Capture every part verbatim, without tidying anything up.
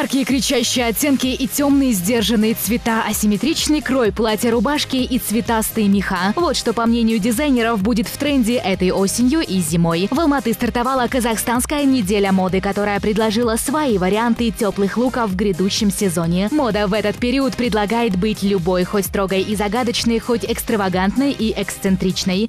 Яркие кричащие оттенки и темные сдержанные цвета, асимметричный крой платья-рубашки и цветастые меха. Вот что, по мнению дизайнеров, будет в тренде этой осенью и зимой. В Алматы стартовала казахстанская неделя моды, которая предложила свои варианты теплых луков в грядущем сезоне. Мода в этот период предлагает быть любой, хоть строгой и загадочной, хоть экстравагантной и эксцентричной.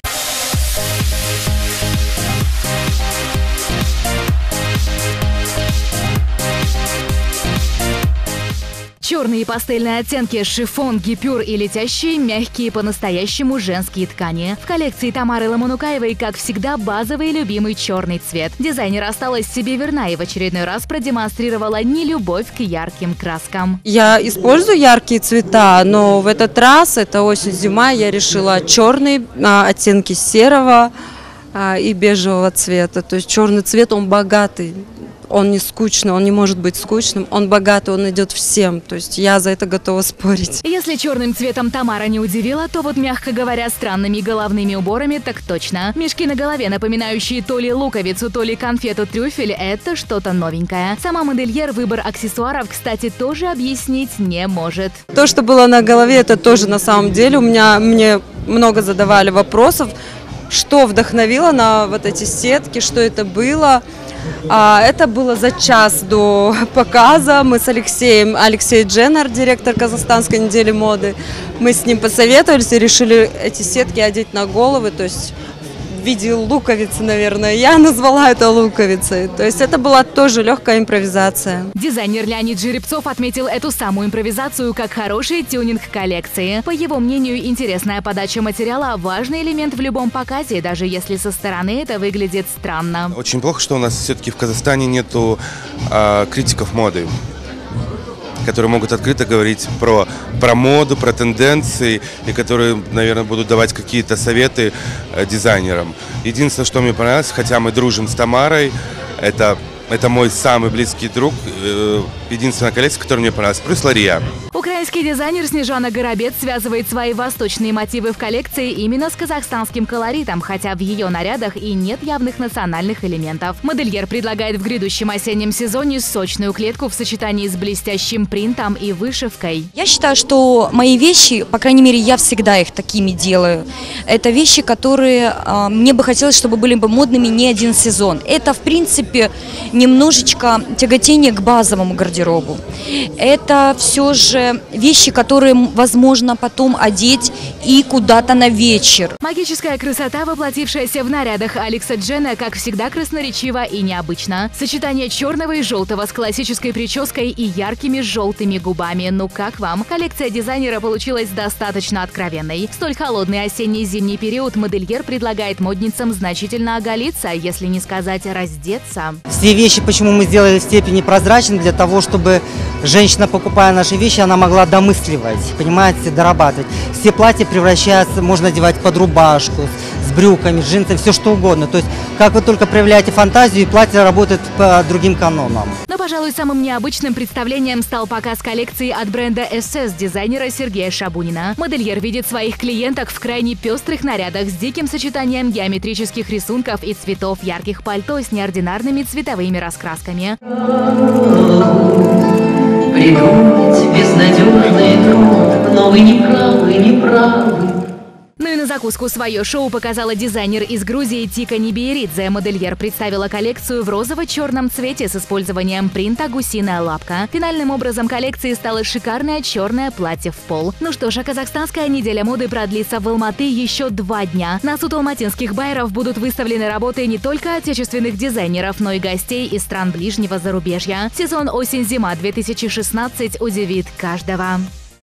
Черные пастельные оттенки, шифон, гипюр и летящие, мягкие, по-настоящему женские ткани. В коллекции Тамары Ламанукаевой, как всегда, базовый любимый черный цвет. Дизайнер осталась себе верна и в очередной раз продемонстрировала нелюбовь к ярким краскам. Я использую яркие цвета, но в этот раз, это осень-зима, я решила черные а, оттенки серого а, и бежевого цвета. То есть черный цвет, он богатый. Он не скучный, он не может быть скучным, он богатый, он идет всем. То есть я за это готова спорить. Если черным цветом Тамара не удивила, то вот, мягко говоря, странными головными уборами так точно. Мешки на голове, напоминающие то ли луковицу, то ли конфету-трюфель, это что-то новенькое. Сама модельер выбор аксессуаров, кстати, тоже объяснить не может. То, что было на голове, это тоже на самом деле. У меня мне много задавали вопросов, что вдохновило на вот эти сетки, что это было. Это было за час до показа. Мы с Алексеем, Алексей Дженнер, директор казахстанской недели моды, мы с ним посоветовались и решили эти сетки одеть на головы, то есть в виде луковицы, наверное. Я назвала это луковицей. То есть это была тоже легкая импровизация. Дизайнер Леонид Жеребцов отметил эту самую импровизацию как хороший тюнинг коллекции. По его мнению, интересная подача материала – важный элемент в любом показе, даже если со стороны это выглядит странно. Очень плохо, что у нас все-таки в Казахстане нету э, критиков моды, которые могут открыто говорить про, про моду, про тенденции, и которые, наверное, будут давать какие-то советы э, дизайнерам. Единственное, что мне понравилось, хотя мы дружим с Тамарой, это, это мой самый близкий друг, э, единственная коллекция, которая мне понравилась, плюс Лария. Украинский дизайнер Снежана Горобец связывает свои восточные мотивы в коллекции именно с казахстанским колоритом, хотя в ее нарядах и нет явных национальных элементов. Модельер предлагает в грядущем осеннем сезоне сочную клетку в сочетании с блестящим принтом и вышивкой. Я считаю, что мои вещи, по крайней мере, я всегда их такими делаю. Это вещи, которые э, мне бы хотелось, чтобы были бы модными не один сезон. Это, в принципе, немножечко тяготение к базовому гардеробу. Это все же вещи, которые возможно потом одеть и куда-то на вечер. Магическая красота, воплотившаяся в нарядах Алекса Джена, как всегда красноречива и необычна. Сочетание черного и желтого с классической прической и яркими желтыми губами. Ну как вам? Коллекция дизайнера получилась достаточно откровенной. В столь холодный осенний-зимний период модельер предлагает модницам значительно оголиться, если не сказать раздеться. Все вещи, почему мы сделали в степени прозрачны, для того, чтобы женщина, покупая наши вещи, она могла домысливать, понимаете, дорабатывать. Все платья превращаются, можно одевать под рубашку, с брюками, с джинсами, все что угодно. То есть, как вы только проявляете фантазию, и платье работает по другим канонам. Но, пожалуй, самым необычным представлением стал показ коллекции от бренда эс эс дизайнера Сергея Шабунина. Модельер видит своих клиенток в крайне пестрых нарядах с диким сочетанием геометрических рисунков и цветов, ярких пальто с неординарными цветовыми раскрасками. Придумать безнадежный труд, но вы не правы, не правы. Ну и на закуску свое шоу показала дизайнер из Грузии Тика Нибиеридзе. Модельер представила коллекцию в розово-черном цвете с использованием принта «Гусиная лапка». Финальным образом коллекции стало шикарное черное платье в пол. Ну что ж, а казахстанская неделя моды продлится в Алматы еще два дня. На суд алматинских байеров будут выставлены работы не только отечественных дизайнеров, но и гостей из стран ближнего зарубежья. Сезон осень-зима две тысячи шестнадцать удивит каждого.